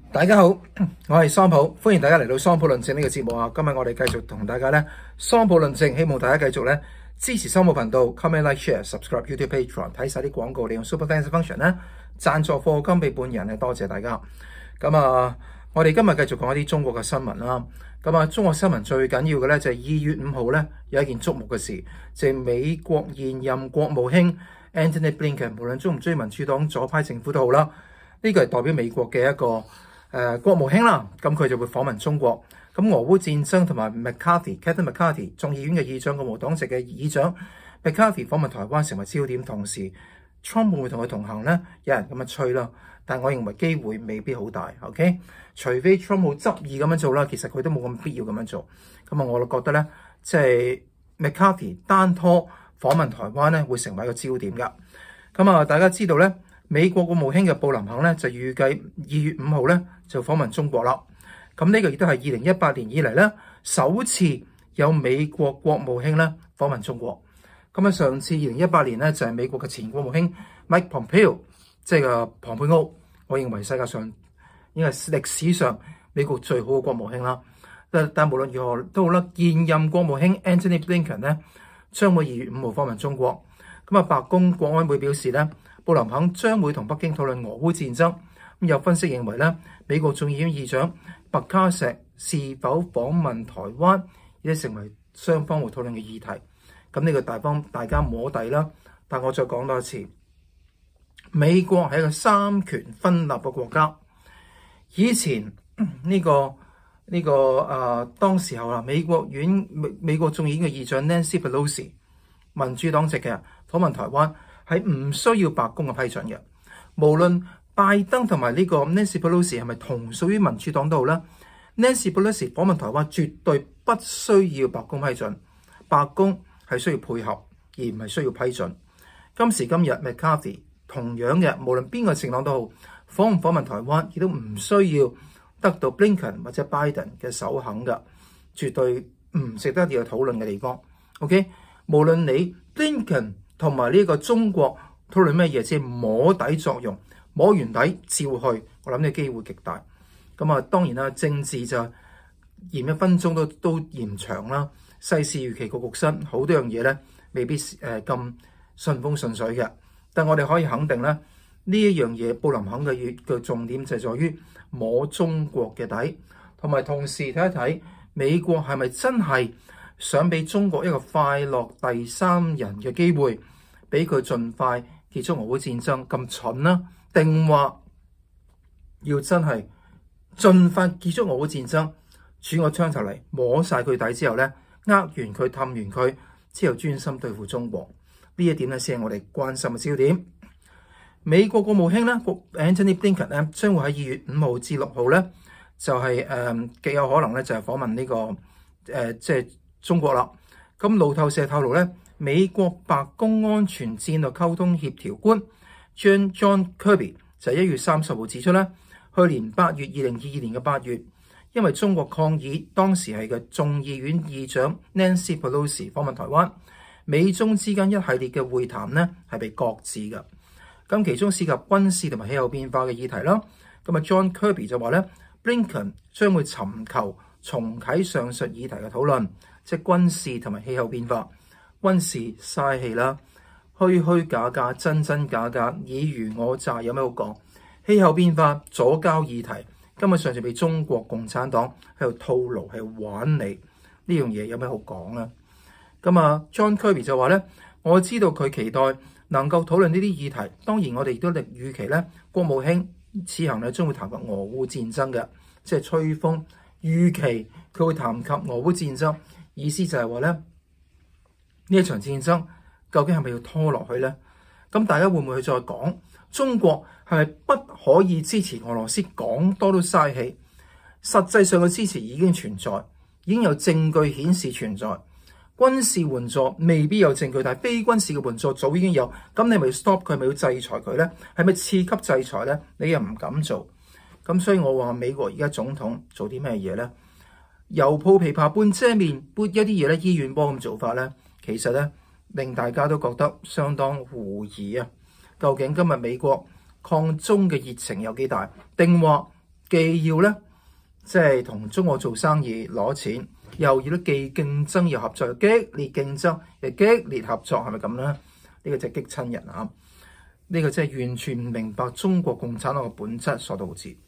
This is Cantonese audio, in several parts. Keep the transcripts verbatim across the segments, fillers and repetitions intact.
大家好，我係桑普，歡迎大家嚟到桑普論證呢個節目啊！今日我哋繼續同大家咧桑普論證，希望大家繼續咧支持桑普頻道 ，comment like share subscribe YouTube Patreon， 睇晒啲廣告，利用 Super Thanks function 咧贊助課金俾本人咧，多謝大家。咁啊，我哋今日繼續講一啲中國嘅新聞啦。咁啊，中國新聞最緊要嘅咧就係二月五號咧有一件矚目嘅事，就係、是、美國現任國務卿 Antony Blinken， 無論追唔追民主黨左派政府都好啦，呢、這個係代表美國嘅一個。誒、呃、國務卿啦，咁佢就會訪問中國。咁俄烏戰爭同埋 McCarthy、Kevin McCarthy 眾議院嘅議長，共和黨籍嘅議長 McCarthy 訪問台灣成為焦點。同時 Trump 會唔會同佢同行呢？有人咁樣吹啦，但我認為機會未必好大。OK， 除非 Trump 好執意咁樣做啦，其實佢都冇咁必要咁樣做。咁啊，我覺得咧，即係 McCarthy 單拖訪問台灣咧，會成為一個焦點㗎。咁啊，大家知道咧。美國國務卿嘅布林肯咧就預計二月五號咧就訪問中國啦。咁呢個亦都係二零一八年以嚟咧首次有美國國務卿咧訪問中國。咁啊，上次二零一八年咧就係美國嘅前國務卿 Mike Pompeo， 即係個龐佩奧。我認為世界上應該係歷史上美國最好嘅國務卿啦。但但無論如何都好啦，現任國務卿 Antony Blinken 咧將會二月五號訪問中國。咁啊，白宮國安會表示咧。布林肯將會同北京討論俄烏戰爭。咁有分析認為咧，美國眾議院議長麥卡錫是否訪問台灣，亦都成為雙方會討論嘅議題。咁呢個大方大家摸底啦。但我再講多一次，美國係一個三權分立嘅國家。以前呢、這個呢、這個誒、呃、當時候啦，美國院美美國眾議院嘅議長 Nancy Pelosi 民主黨籍嘅訪問台灣。係唔需要白宮嘅批准嘅，無論拜登同埋呢個 Nancy Pelosi 係咪同屬於民主黨都好啦。Nancy Pelosi 訪問台灣絕對不需要白宮批准，白宮係需要配合而唔係需要批准。今時今日 McCarthy 同樣嘅，無論邊個政黨都好，訪唔訪問台灣亦都唔需要得到 Blinken 或者 Biden 嘅首肯嘅，絕對唔值得要討論嘅地方。OK， 無論你 Blinken。同埋呢個中國討論咩嘢，即係摸底作用，摸完底照去，我諗呢個機會極大。咁啊，當然啦，政治就延一分鐘都都延長啦。世事如棋局局新，好多樣嘢咧未必誒咁順風順水嘅。但我哋可以肯定咧，呢一樣嘢布林肯嘅月嘅重點就係在於摸中國嘅底，同埋同時睇一睇美國係咪真係想俾中國一個快樂第三人嘅機會，俾佢盡快結束俄烏戰爭咁蠢啦？定話要真係盡快結束俄烏戰爭，轉個槍頭嚟摸晒佢底之後咧，呃完佢氹完佢之後，專心對付中國呢一點咧，先係我哋關心嘅焦點。美國國務卿咧，Antony Blinken 咧，將會喺二月五號至六號咧，就係、是、誒、呃、極有可能咧，就係訪問呢、這個誒、呃、即係。中國啦，咁路透社透露咧，美國白宮安全戰略溝通協調官 John John Kirby 就係一月三十號指出咧，去年八月二零二二年嘅八月，因為中國抗議當時係嘅眾議院議長 Nancy Pelosi 訪問台灣，美中之間一系列嘅會談咧係被擱置嘅。咁其中涉及軍事同埋氣候變化嘅議題啦。咁啊 John Kirby 就話咧 Blinken 將會尋求重啟上述議題嘅討論。即係軍事同埋氣候變化，軍事嘥氣啦，虛虛假假，真真假假，爾虞我詐，有咩好講？氣候變化左膠議題，根本上就被中國共產黨喺度套路，係玩你呢樣嘢，有咩好講咧？咁啊 ，John Kirby 就話咧，我知道佢期待能夠討論呢啲議題，當然我哋亦都力預期咧，國務卿此行咧將會談及俄烏戰爭嘅，即係吹風預期佢會談及俄烏戰爭。意思就係話咧，呢一場戰爭究竟係咪要拖落去咧？咁大家會唔會去再講中國係咪不可以支持俄羅斯？講多都嘥氣。實際上嘅支持已經存在，已經有證據顯示存在。軍事援助未必有證據，但係非軍事嘅援助早已經有。咁你咪要 stop 佢，咪要制裁佢咧？係咪次級制裁咧？你又唔敢做。咁所以我話美國而家總統做啲咩嘢咧？猶抱琵琶半遮面，撥一啲嘢咧，醫院幫咁做法咧，其實咧令大家都覺得相當狐疑啊！究竟今日美國抗中嘅熱情有幾大？定話既要咧即係同中國做生意攞錢，又要咧既競爭又合作，激烈競爭又激烈合作，係咪咁咧？呢、這個就係激親人啊！呢、這個真係完全唔明白中國共產黨嘅本質所導致。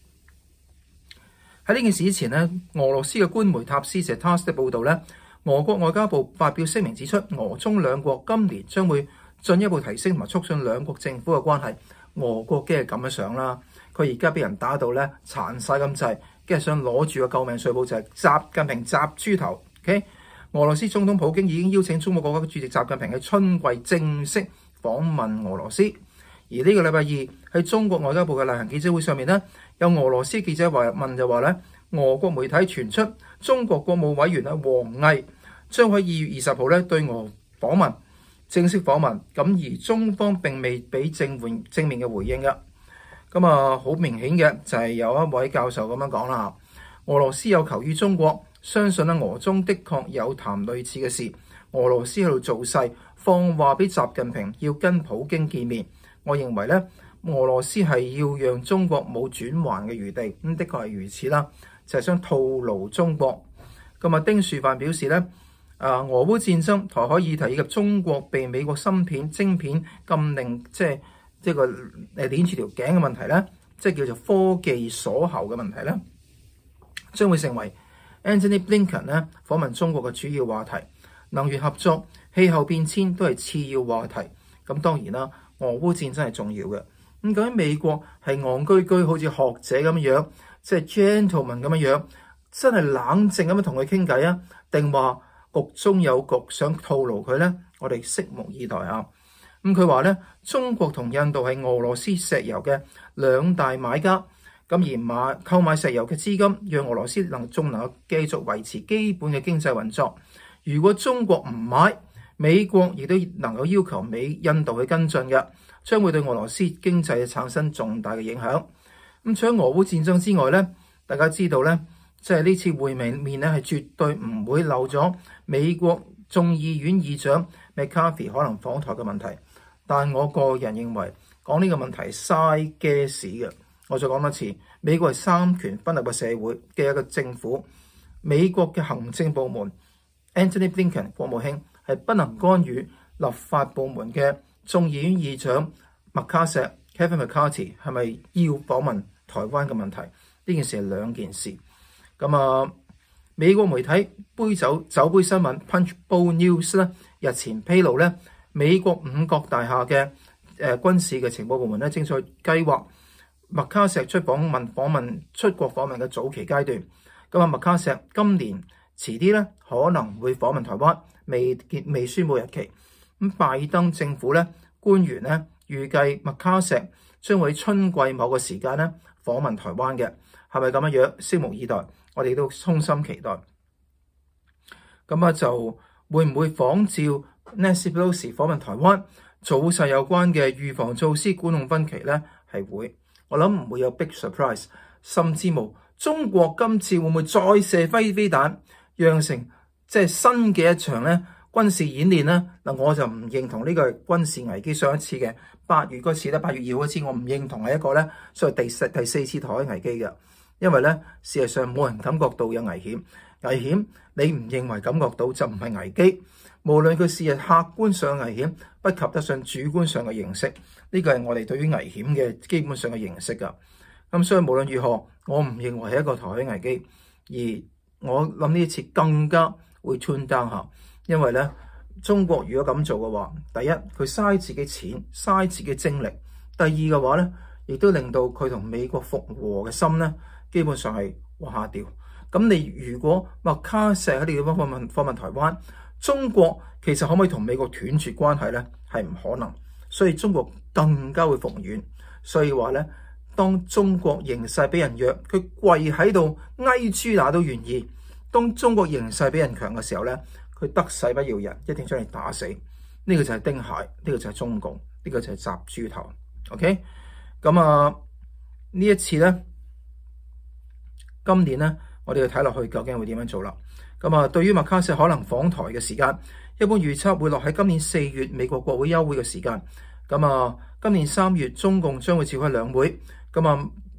喺呢件事之前咧，俄羅斯嘅官媒塔斯社 Tass 的報導咧，俄國外交部發表聲明指出，俄中兩國今年將會進一步提升同埋促進兩國政府嘅關係。俄國梗係咁樣想啦，佢而家俾人打到咧殘晒咁滯，梗係想攞住個救命水泡就係習近平習豬頭。OK， 俄羅斯總統普京已經邀請中國國家主席習近平喺春季正式訪問俄羅斯。而呢個禮拜二喺中國外交部嘅例行記者會上面咧，有俄羅斯記者話問就話咧，俄國媒體傳出中國國務委員啊王毅將喺二月二十號咧對俄訪問，正式訪問。咁而中方並未俾正面正面嘅回應嘅。咁啊，好明顯嘅就係有一位教授咁樣講啦，俄羅斯有求於中國，相信咧俄中的確有談類似嘅事。俄羅斯喺度造勢放話俾習近平要跟普京見面。我認為咧，俄羅斯係要讓中國冇轉圜嘅餘地，咁的確係如此啦，就係、是、想套牢中國。咁啊，丁樹範表示咧，啊俄烏戰爭、台海議題以及中國被美國芯片晶片禁令，即係即係個誒鏈住條頸嘅問題咧，即係叫做科技鎖喉嘅問題咧，將會成為 Antony Blinken 咧訪問中國嘅主要話題。能源合作、氣候變遷都係次要話題。咁當然啦。俄烏戰爭係重要嘅，咁究竟美國係戇居居，好似學者咁樣，即係 gentleman 咁樣樣，真係冷靜咁樣同佢傾偈啊？定話局中有局，想套牢佢咧？我哋拭目以待啊！咁佢話咧，中國同印度係俄羅斯石油嘅兩大買家，咁而買購買石油嘅資金，讓俄羅斯能仲能夠繼續維持基本嘅經濟運作。如果中國唔買，美國亦都能夠要求美印度去跟進嘅，將會對俄羅斯經濟產生重大嘅影響。咁除咗俄烏戰爭之外咧，大家知道咧，即係呢次會面面咧係絕對唔會漏咗美國眾議院議長 McCarthy 可能訪台嘅問題。但我個人認為講呢個問題嘥嘅事嘅。我再講多次，美國係三權分立嘅社會嘅一個政府，美國嘅行政部門 Antony Blinken 國務卿係不能干預立法部門嘅眾議院議長麥卡錫 Kevin McCarthy 係咪要訪問台灣嘅問題？呢件事係兩件事。咁啊，美國媒體杯酒酒杯新聞 Punch Bowl News 咧日前披露咧，美國五角大廈嘅誒軍事嘅情報部門咧正在計劃麥卡錫出訪問訪問出國訪問嘅早期階段。咁啊，麥卡錫今年遲啲咧可能會訪問台灣。未結未宣佈日期，咁拜登政府咧官員咧預計麥卡錫將會喺春季某個時間咧訪問台灣嘅，係咪咁樣樣？拭目以待，我哋都衷心期待。咁啊，就會唔會仿照 Nancy Pelosi 訪問台灣，做晒有關嘅預防措施，管控分歧咧？係會，我諗唔會有 big surprise， 甚至無中國今次會唔會再射飛飛彈，釀成即係新嘅一場咧軍事演練咧？嗱，我就唔認同呢個軍事危機。上一次嘅八月嗰次咧，八月二號嗰次，我唔認同係一個咧，所謂第四第四次台海危機嘅，因為咧事實上冇人感覺到有危險，危險你唔認為感覺到就唔係危機。無論佢事實客觀上危險，不及得上主觀上嘅認識，呢個係我哋對於危險嘅基本上嘅認識噶。咁所以無論如何，我唔認為係一個台海危機，而我諗呢一次更加會 tune down 下，因為咧中國如果咁做嘅話，第一佢嘥自己錢，嘥自己精力；第二嘅話咧，亦都令到佢同美國復和嘅心咧，基本上係往下掉。咁你如果麥卡錫喺呢個地方訪問訪問台灣，中國其實可唔可以同美國斷絕關係咧？係唔可能，所以中國更加會復軟。所以話咧，當中國形勢俾人弱，佢跪喺度挨豬乸都願意。當中國形勢比人強嘅時候咧，佢得勢不饒人，一定將你打死。呢、這個就係丁蟹，呢、這個就係中共，呢、這個就係習豬頭。OK， 咁啊呢一次咧，今年咧，我哋要睇落去究竟會點樣做啦。咁啊，對於麥卡錫可能訪台嘅時間，一般預測會落喺今年四月美國國會休會嘅時間。咁啊，今年三月中共將會召開兩會。咁啊，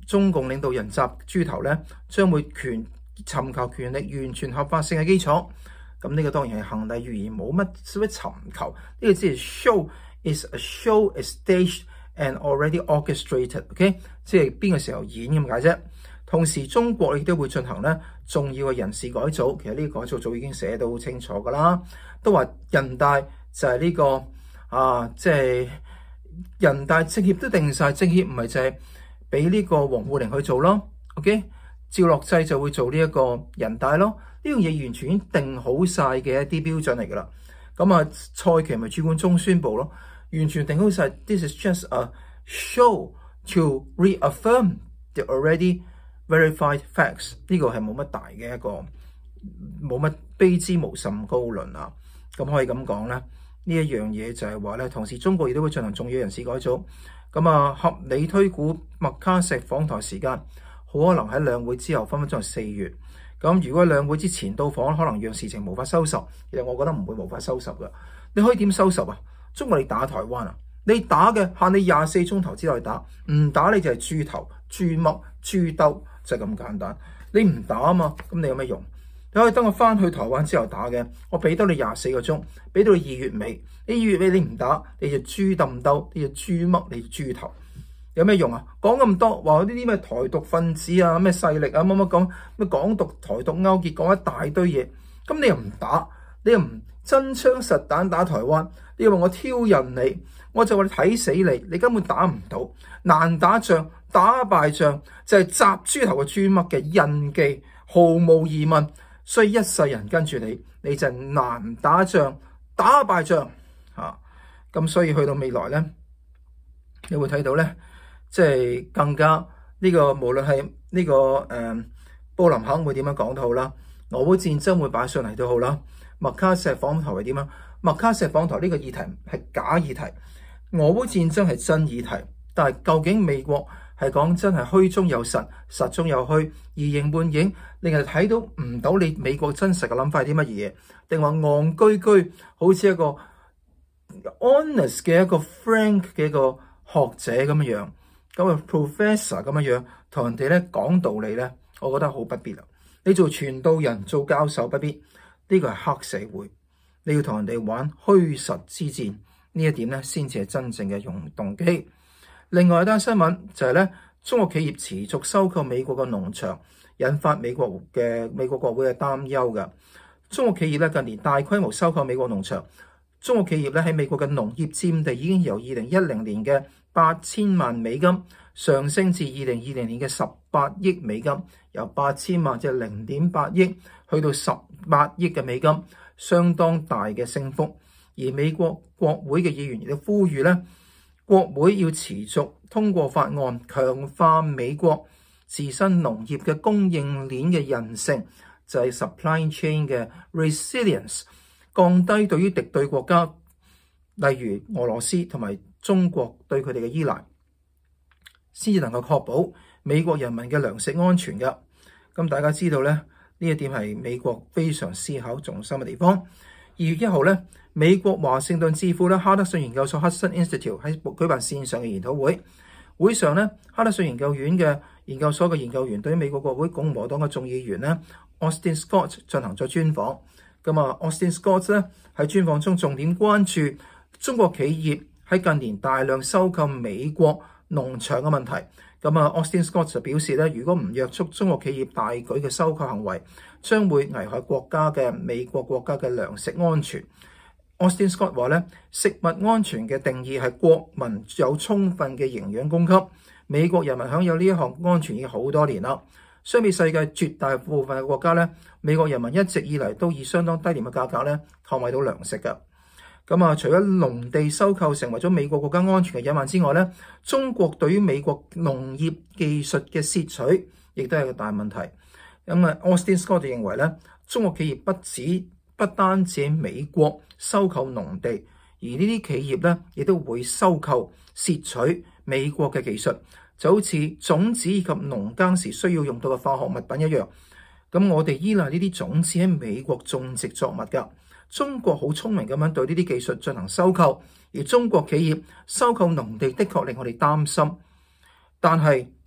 中共領導人習豬頭咧，將會權尋求權力完全合法性嘅基礎。咁呢個當然係行禮如儀，冇乜所謂尋求。呢、這個只係 show is a show is staged and already orchestrated。OK， 即係邊個時候演咁解啫。同時，中國亦都會進行咧重要嘅人事改組。其實呢個改組早已經寫到好清楚㗎啦，都話人大就係呢、這個啊，即、就、係、是、人大政協都定晒，政協唔係就係俾呢個王滬寧去做咯。OK， 趙樂際就會做呢一個人大咯。呢樣嘢完全已經定好晒嘅一啲標準嚟㗎啦。咁啊，蔡奇咪主管中宣部咯，完全定好晒。This is just a show to reaffirm the already verified facts。呢個係冇乜大嘅一個，冇乜卑之無甚高論啊。咁可以咁講咧，呢一樣嘢就係話咧，同時中國亦都會進行重要人事改組。咁啊，合理推估麥卡錫訪台時間，好可能喺兩會之後，分分鐘係四月。咁如果兩會之前到訪，可能讓事情無法收拾。其實我覺得唔會無法收拾㗎。你可以點收拾啊？中國你打台灣啊？你打嘅限你廿四鐘頭之內打，唔打你就係豬頭、豬嘜、豬兜，就係咁簡單。你唔打啊嘛，咁你有咩用？你可以等我翻去台灣之後打嘅，我俾多你廿四個鐘，俾到你二月尾。你二月尾你唔打，你就豬揼兜，你就豬嘜，你就豬頭。有咩用啊？講咁多話呢啲咩台獨分子啊、咩勢力啊、乜乜講咩港獨、台獨勾結，講一大堆嘢。咁你又唔打，你又唔真槍實彈打台灣，你又話我挑釁你，我就話你睇死你，你根本打唔到。難打仗、打敗仗就係習豬頭嘅豬嘜嘅印記，毫無疑問。所以一世人跟住你，你就難打仗、打敗仗嚇。咁、啊、所以去到未來咧，你會睇到咧。即係更加呢、這個，無論係呢、這個誒、呃、布林肯會點樣講都好啦，俄烏戰爭會擺上嚟都好啦，麥卡錫訪台係點樣？麥卡錫訪台呢個議題係假議題，俄烏戰爭係真議題，但係究竟美國係講真係虛中有實，實中有虛，移形換影，令人睇到唔到你美國真實嘅諗法係啲乜嘢？定話戇居居，好似一個 honest 嘅一個 frank 嘅一個學者咁樣。咁啊 professor 咁樣樣同人哋咧講道理咧，我覺得好不必啦。你做傳道人、做教授不必，呢個係黑社會。你要同人哋玩虛實之戰，呢一點咧先至係真正嘅用動機。另外一單新聞就係咧，中國企業持續收購美國嘅農場，引發美國嘅美國國會嘅擔憂嘅。中國企業咧近年大規模收購美國農場，中國企業咧喺美國嘅農業佔地已經由二零一零年嘅八千萬美金上升至二零二零年嘅十八億美金，由八千萬即係零點八億去到十八億嘅美金，相當大嘅升幅。而美國國會嘅議員亦都呼籲咧，國會要持續通過法案，強化美國自身農業嘅供應鏈嘅韌性，就係 supply chain 嘅 resilience， 降低對於敵對國家，例如俄羅斯同埋中國對佢哋嘅依賴，先至能夠確保美國人民嘅糧食安全㗎。咁大家知道咧，呢一點係美國非常思考重心嘅地方。二月一號咧，美國華盛頓智庫咧哈德遜研究所 Hudson Institute 喺舉辦線上嘅研討會，會上咧哈德遜研究院嘅研究所嘅研究員對於美國國會共和黨嘅眾議員咧 Austin Scott 進行咗專訪。咁啊 Austin Scott 咧喺專訪中重點關注中國企業喺近年大量收購美國農場嘅問題。咁啊 Austin Scott 就表示咧，如果唔約束中國企業大舉嘅收購行為，將會危害國家嘅美國國家嘅糧食安全。Austin Scott 話咧，食物安全嘅定義係國民有充分嘅營養供給，美國人民享有呢一項安全已經好多年啦。相比世界絕大部分嘅國家咧，美國人民一直以嚟都以相當低廉嘅價格咧購買到糧食㗎。咁啊，除咗農地收購成為咗美國國家安全嘅隱患之外咧，中國對於美國農業技術嘅竊取，亦都係個大問題。咁啊 ，Austin Scott 就認為咧，中國企業不止不單止喺美國收購農地，而呢啲企業咧亦都會收購竊取美國嘅技術，就好似種子以及農耕時需要用到嘅化學物品一樣。咁我哋依賴呢啲種子喺美國種植作物㗎。中國好聰明咁樣對呢啲技術進行收購，而中國企業收購農地的確令我哋擔心。但係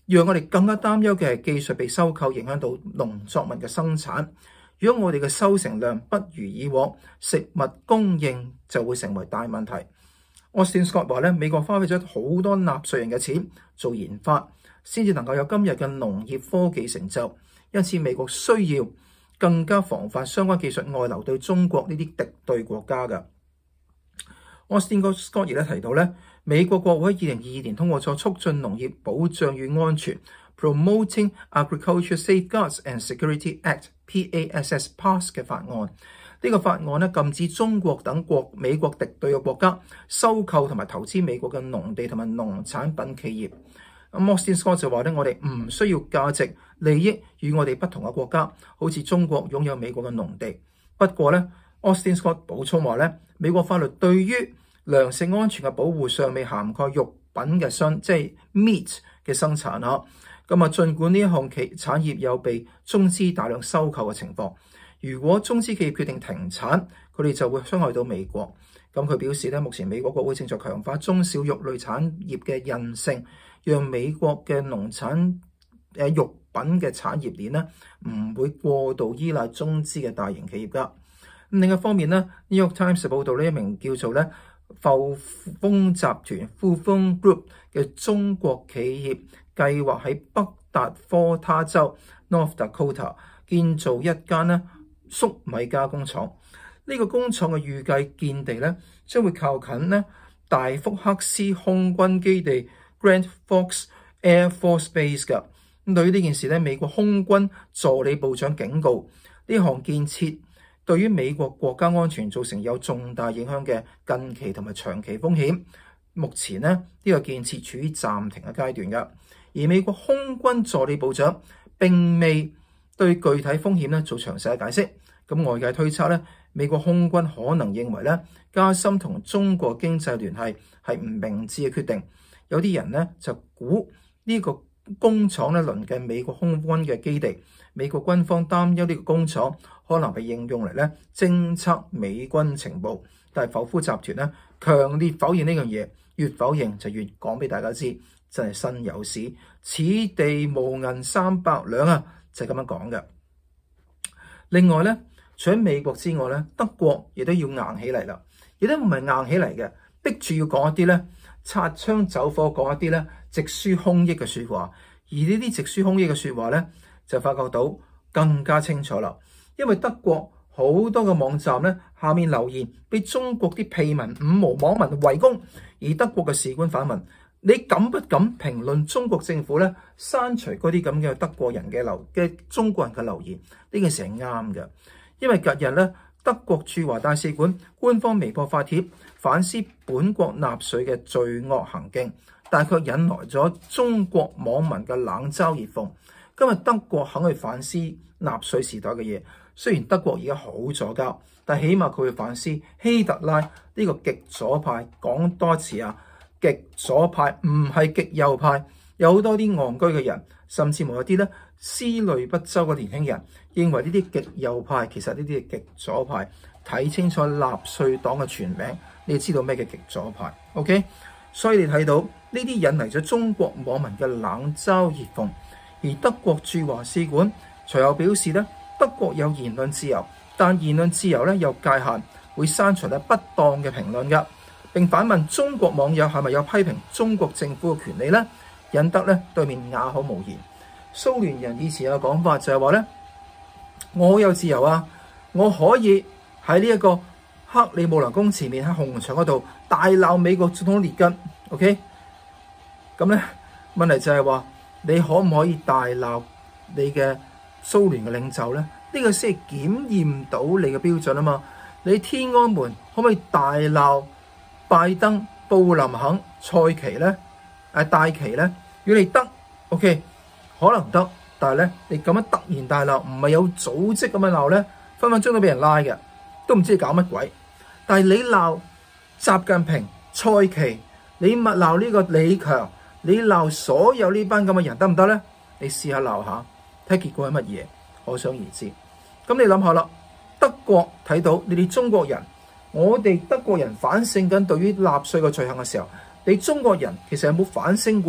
讓我哋更加擔憂嘅係技術被收購，影響到農作物嘅生產。如果我哋嘅收成量不如以往，食物供應就會成為大問題。Austin Scott 話咧，美國花費咗好多納稅人嘅錢做研發，先至能夠有今日嘅農業科技成就。因此，美國需要更加防範相關技術外流對中國呢啲敵對國家嘅。Austin Scott 亦都提到咧，美國國會喺二零二二年通過咗促進農業保障與安全 （Promoting Agriculture Safeguards and Security Act，P A S S Pass） 嘅法案。呢、這個法案咧禁止中國等國美國敵對嘅國家收購同埋投資美國嘅農地同埋農產品企業。咁 Austin Scott 就話咧，我哋唔需要價值利益與我哋不同嘅國家，好似中國擁有美國嘅農地。不過咧 ，Austin Scott 補充話咧，美國法律對於糧食安全嘅保護尚未涵蓋肉品嘅生，即係 meat 嘅生產嚇。咁啊，儘管呢一項企產業有被中資大量收購嘅情況，如果中資企業決定停產，佢哋就會傷害到美國。咁佢表示咧，目前美國國會正在強化中小肉類產業嘅韌性，讓美國嘅農產誒肉品嘅產業鏈咧唔會過度依賴中資嘅大型企業㗎。另一方面咧，《New York Times》報道呢一名叫做咧富豐集團 （Fufeng Group） 嘅中國企業計劃喺北達科他州 （North Dakota） 建造一間咧粟米加工廠。呢、這個工廠嘅預計建地咧將會靠近咧大福克斯空軍基地 （Grand Forks Air Force Base） 㗎。咁對於呢件事咧，美國空軍助理部長警告，呢項建設對於美國國家安全造成有重大影響嘅近期同埋長期風險。目前咧呢、這個建設處於暫停嘅階段㗎。而美國空軍助理部長並未對具體風險咧做詳細嘅解釋。咁外界推測咧，美國空軍可能認為咧，加深同中國經濟聯繫係唔明智嘅決定。有啲人咧就估呢個工廠咧鄰近美國空軍嘅基地，美國軍方擔憂呢個工廠可能被應用嚟咧偵測美軍情報。但係剖夫集團咧強烈否認呢樣嘢，越否認就越講俾大家知，真係身有屎，此地無銀三百兩啊，就係咁樣講嘅。另外咧，除咗美國之外咧，德國亦都要硬起嚟啦，亦都唔係硬起嚟嘅，逼住要講一啲咧擦槍走火，講一啲咧直抒胸臆嘅説話。而呢啲直抒胸臆嘅説話咧，就發覺到更加清楚啦。因為德國好多嘅網站咧，下面留言俾中國啲屁民五毛網民圍攻，而德國嘅使館反問：你敢不敢評論中國政府咧刪除嗰啲咁嘅德國人嘅留嘅中國人嘅留言？呢件事係啱嘅。因為近日咧，德國駐華大使館官方微博發帖反思本國納粹嘅罪惡行徑，但卻引來咗中國網民嘅冷嘲熱諷。今日德國肯去反思納粹時代嘅嘢，雖然德國而家好左膠，但起碼佢會反思希特拉呢個極左派。講多次啊，極左派唔係極右派，有好多啲戇居嘅人，甚至乎有啲咧思慮不周嘅年輕人，認為呢啲極右派其實呢啲係極左派。睇清楚納粹黨嘅全名，你就知道咩叫極左派。OK， 所以你睇到呢啲引嚟咗中國網民嘅冷嘲熱諷。而德國駐華使館隨後表示咧，德國有言論自由，但言論自由咧有界限，會刪除咧不當嘅評論㗎。並反問中國網友係咪有批評中國政府嘅權利呢？引得咧對面啞口無言。蘇聯人以前有講法就係話咧，我有自由啊，我可以喺呢一個克里姆林宮前面喺紅場嗰度大鬧美國總統列根。OK， 咁咧問題就係話，你可唔可以大鬧你嘅蘇聯嘅領袖咧？呢個先係檢驗到你嘅標準啊嘛。你天安門可唔可以大鬧拜登、布林肯、蔡奇咧？誒戴奇咧？如果你得 ，OK， 可能得，但係咧你咁樣突然大鬧，唔係有組織咁樣鬧咧，分分鐘都俾人拉嘅，都唔知你搞乜鬼。但係你鬧習近平、蔡奇，你咪鬧呢個李強，你鬧所有呢班咁嘅人得唔得咧？你試下鬧下，睇結果係乜嘢，可想而知。咁你諗下啦，德國睇到你哋中國人，我哋德國人反省緊對於納粹嘅罪行嘅時候，你中國人其實有冇反省過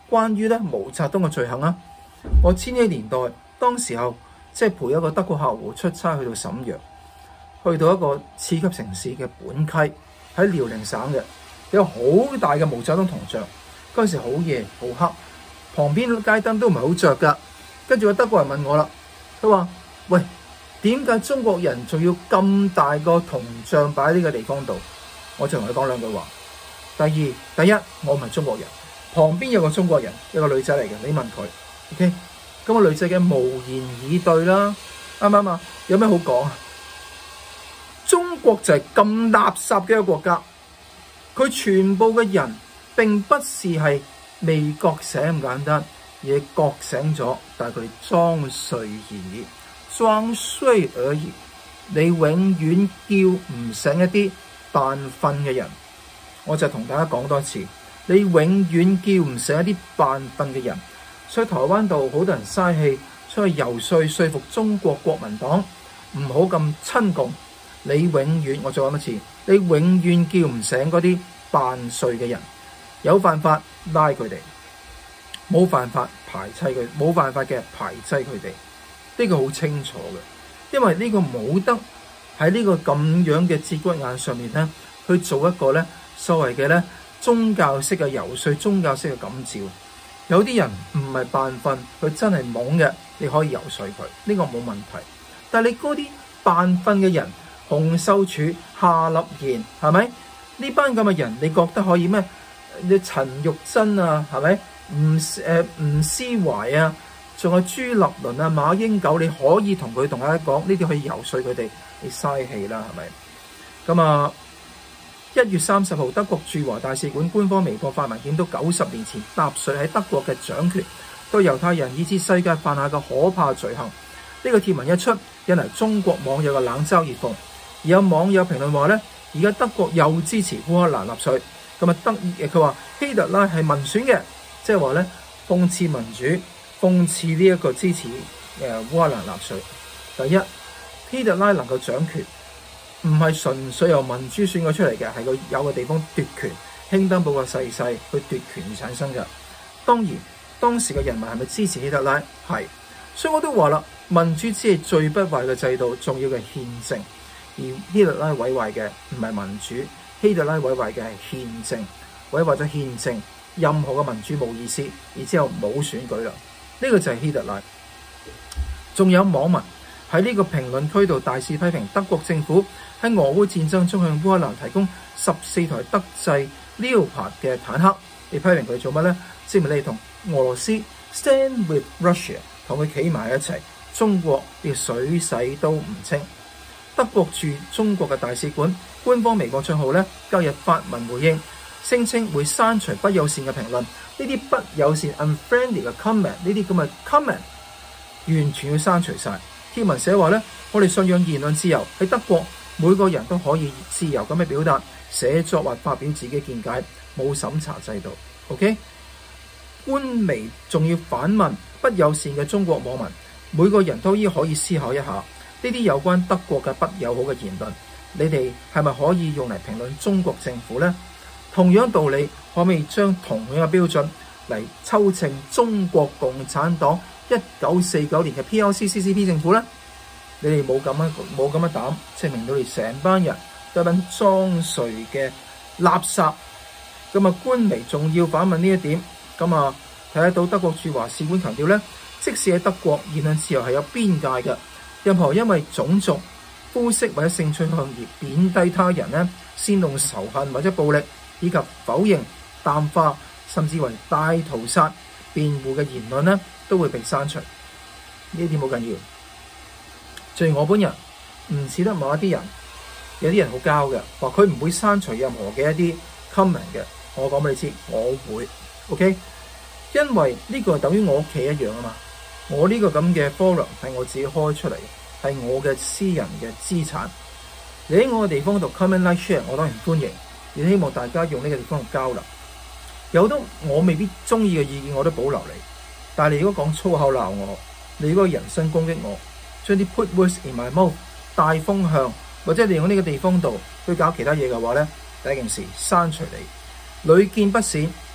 關於咧毛澤東嘅罪行啊。我千禧年代當時候即係陪一個德國客戶出差去到瀋陽，去到一個次級城市嘅本溪，喺遼寧省嘅，有好大嘅毛澤東銅像。嗰陣時好夜好黑，旁邊街燈都唔係好着㗎。跟住個德國人問我啦，佢話：喂，點解中國人仲要咁大個銅像擺喺呢個地方度？我就同佢講兩句話。第二，第一，我唔係中國人，旁邊有個中國人，有個女仔嚟嘅，你問佢 ，OK？咁個女仔嘅無言以對啦，啱唔啱啊？有咩好講啊？中國就係咁垃圾嘅一個國家，佢全部嘅人並不是係未覺醒咁簡單，而係覺醒咗，但係佢哋裝睡而已，裝睡而已。你永遠叫唔醒一啲扮瞓嘅人，我就同大家講多次，你永遠叫唔醒一啲扮瞓嘅人。所以台灣度好多人嘥氣出去游說說服中國國民黨唔好咁親共。你永遠，我再講一次，你永遠叫唔醒嗰啲扮睡嘅人。有辦法拉佢哋，冇辦法排擠佢，冇辦法嘅排擠佢哋。呢個好清楚嘅，因為呢個冇得喺呢個咁樣嘅節骨眼上面咧，去做一個咧所謂嘅咧宗教式嘅游說，宗教式嘅感召。有啲人唔係扮瞓，佢真係懵嘅，你可以游說佢，呢個冇問題。但係你嗰啲扮瞓嘅人，洪秀柱、夏立言，係咪呢班咁嘅人？你覺得可以咩？你陳玉珍啊，係咪？吳誒吳思懷啊，仲有朱立倫啊、馬英九，你可以同佢同大家講，呢啲可以游說佢哋，你嘥氣啦，係咪？咁啊！一月三十號，德國駐華大使館官方微博發文，檢到九十年前納粹喺德國嘅掌權，對猶太人以至世界犯下嘅可怕罪行。呢、這個貼文一出，引嚟中國網友嘅冷嘲熱諷。而有網友評論話咧，而家德國又支持烏克蘭納粹，咁啊德誒佢話希特拉係民選嘅，即係話咧諷刺民主，諷刺呢一個支持誒烏克蘭納粹。第一，希特拉能夠掌權，唔係純粹由民主選舉出嚟嘅，係佢有個地方奪權，興登堡個逝世去奪權而產生嘅。當然，當時嘅人民係咪支持希特拉？係，所以我都話啦，民主只係最不壞嘅制度，重要嘅憲政。而希特拉毀壞嘅唔係民主，希特拉毀壞嘅係憲政，毀壞咗憲政，任何嘅民主冇意思，而之後冇選舉啦。呢、這個就係希特拉。仲有網民喺呢個評論區度大肆批評德國政府喺俄烏戰爭中向烏克蘭提供十四台德製 Leopard 嘅坦克，你批評佢做乜呢？證明你同俄羅斯 stand with Russia， 同佢企埋一齊，中國連水洗都唔清。德國駐中國嘅大使館官方微博帳號咧，隔日發文回應，聲稱會刪除不友善嘅評論，呢啲不友善 unfriendly 嘅 comment， 呢啲咁嘅 comment 完全要刪除晒。貼文寫話咧，我哋信仰言論自由，喺德國每個人都可以自由咁去表達、寫作或發表自己見解，冇審查制度。OK， 官微仲要反問不友善嘅中國網民，每個人都依可以思考一下。呢啲有關德國嘅不友好嘅言論，你哋係咪可以用嚟評論中國政府呢？同樣道理，可唔可以將同樣嘅標準嚟抽秤中國共產黨一九四九年嘅 P L C C C P 政府呢？你哋冇咁樣冇咁嘅膽，證明到你成班人都係班裝睡嘅垃圾。咁啊，官微仲要反問呢一點，咁啊睇得到德國駐華使館強調呢，即使喺德國言論自由係有邊界嘅。任何因為種族、膚色或者性取向而貶低他人咧，煽動仇恨或者暴力，以及否認、淡化甚至為大屠殺辯護嘅言論咧，都會被刪除。呢啲好緊要。正如我本人唔似得某一啲人，有啲人好膠嘅，話佢唔會刪除任何嘅一啲 comment 嘅。我講俾你知，我會 OK， 因為呢個等於我屋企一樣啊嘛。我呢個咁嘅 forum 係我自己開出嚟，係我嘅私人嘅資產。你喺我嘅地方度 comment like share， 我當然歡迎，亦希望大家用呢個地方去交流。有好多我未必中意嘅意見，我都保留你。但係你如果講粗口鬧我，你如果人身攻擊我，將啲 put words in my mouth 帶風向，或者利用呢個地方度去搞其他嘢嘅話咧，第一件事刪除你，屢見不鮮，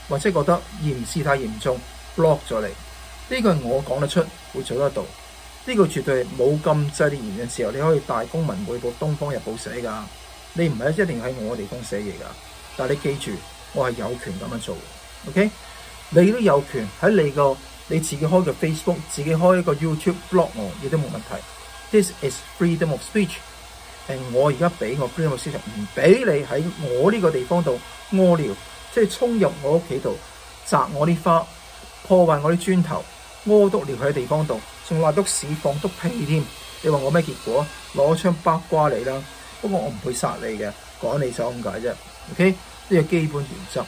或者覺得嫌事太嚴重 block 咗你。呢個係我講得出，會做得到。呢、這個絕對係冇禁制你言嘅時候，你可以大公文匯報《東方日報》寫㗎。你唔係一定喺我地方寫嘢㗎，但係你記住，我係有權咁樣做。OK， 你都有權喺你個你自己開個 Facebook， 自己開一個 YouTube blog 我，亦都冇問題。This is freedom of speech。誒，我而家俾我 freedom of speech， 唔俾你喺我呢個地方度屙尿，即係衝入我屋企度摘我啲花，破壞我啲磚頭，屙督尿喺地方度，仲賴篤屎放篤屁添。你話我咩結果？攞槍包瓜你啦！不過我唔會殺你嘅，趕你走咁解啫。OK， 呢個基本原則。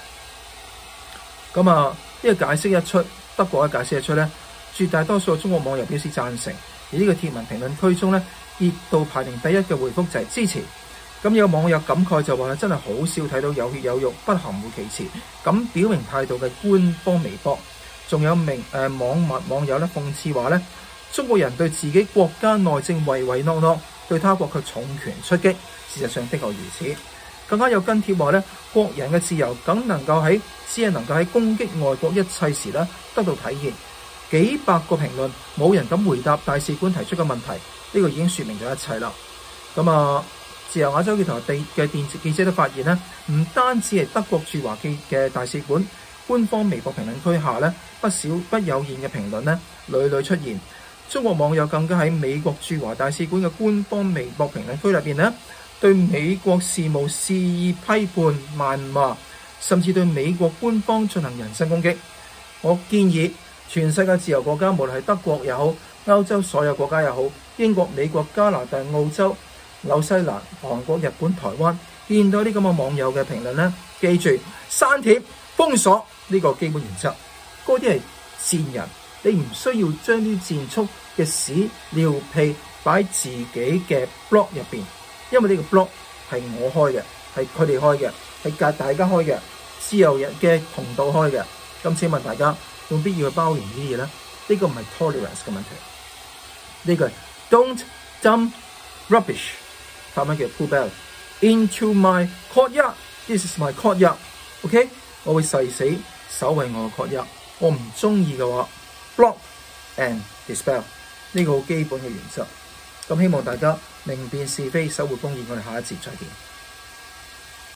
咁啊，呢個解釋一出，德國嘅解釋一出咧，絕大多數中國網友表示贊成。而呢個貼文評論區中咧，熱度排名第一嘅回覆就係支持。咁有網友感慨就話真係好少睇到有血有肉、不含糊其辭咁表明態度嘅官方微博。仲有名誒、呃、網民網友咧諷刺話咧，中國人對自己國家內政唯唯諾諾，對他國卻重拳出擊。事實上的確如此。更加有跟帖話咧，國人嘅自由梗能夠喺只係能夠喺攻擊外國一切時咧得到體現。幾百個評論冇人敢回答大使館提出嘅問題，呢、這個已經說明咗一切啦。咁啊，自由亞洲電台地嘅電視記者都發現咧，唔單止係德國駐華記嘅大使館官方微博評論區下咧，不少不有言嘅評論咧屢屢出現。中國網友更加喺美國駐華大使館嘅官方微博評論區入邊咧，對美國事務肆意批判、謾罵，甚至對美國官方進行人身攻擊。我建議全世界自由國家，無論係德國又好、歐洲所有國家又好、英國、美國、加拿大、澳洲、紐西蘭、韓國、日本、台灣，見到啲咁嘅網友嘅評論咧，記住刪帖、封鎖呢個基本原則。嗰啲係賤人，你唔需要將啲賤畜嘅屎尿屁擺自己嘅 blog 入邊，因為呢個 blog 係我開嘅，係佢哋開嘅，係隔大家開嘅，自由人嘅頻道開嘅。咁請問大家用必要去包容呢啲嘢咧？呢個唔係 tolerance 嘅問題，呢個係 don't dump rubbish， 法文叫 poubelle into my courtyard。This is my courtyard。OK， 我會誓死守衛我嘅 courtyard。我唔中意嘅話 block and dispel， 呢個好基本嘅原則。咁希望大家明辨是非，守護公義。我哋下一節再見。